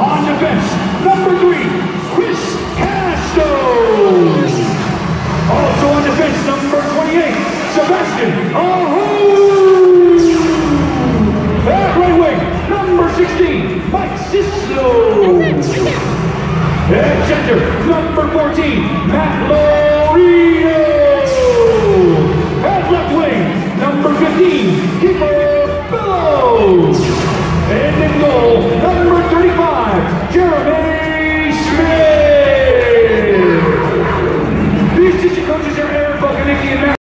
On defense, number 3, Chris Castro. Also on defense, number 28, Sebastian Aho. At right wing, number 16, Mike Sislo. At center, number 14, Matt Lowe.